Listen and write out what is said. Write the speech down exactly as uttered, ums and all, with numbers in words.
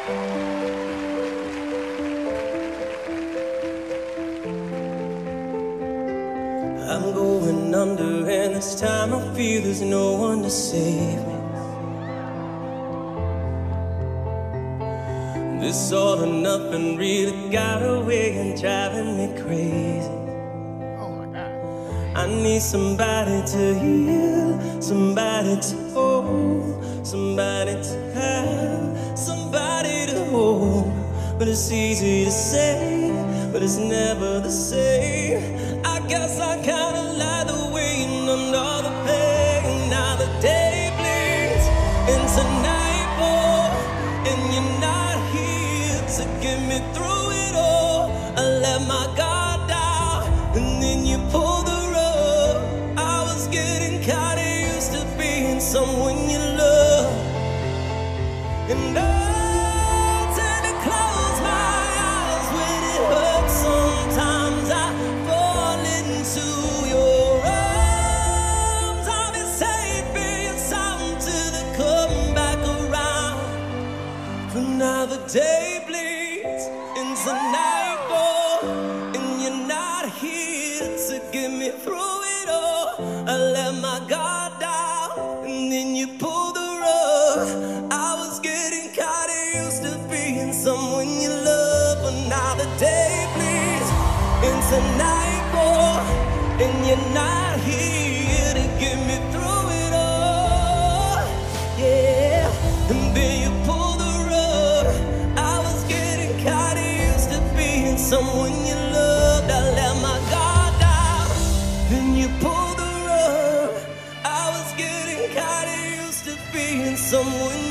I'm going under, and this time I feel there's no one to save me. This all or nothing really got away and driving me crazy. Oh my God. I need somebody to heal, somebody to hold, somebody to have, somebody to hold. But it's easy to say, but it's never the same. I guess I kinda like the weight under the pain. Now the day bleeds into nightfall, and you're not here to get me through it all. I let my guard down, and then you pull the rug. I was getting kinda used to being someone you love, and I now the day bleeds into nightfall, and you're not here to get me through it all. I let my guard down, and then you pull the rug. I was getting kinda used to being someone you love, but now the day bleeds into nightfall, and you're not here to get me through it all. Yeah, and then you pull someone you loved. I let my guard down, then you pulled the rug. I was getting kinda used to being someone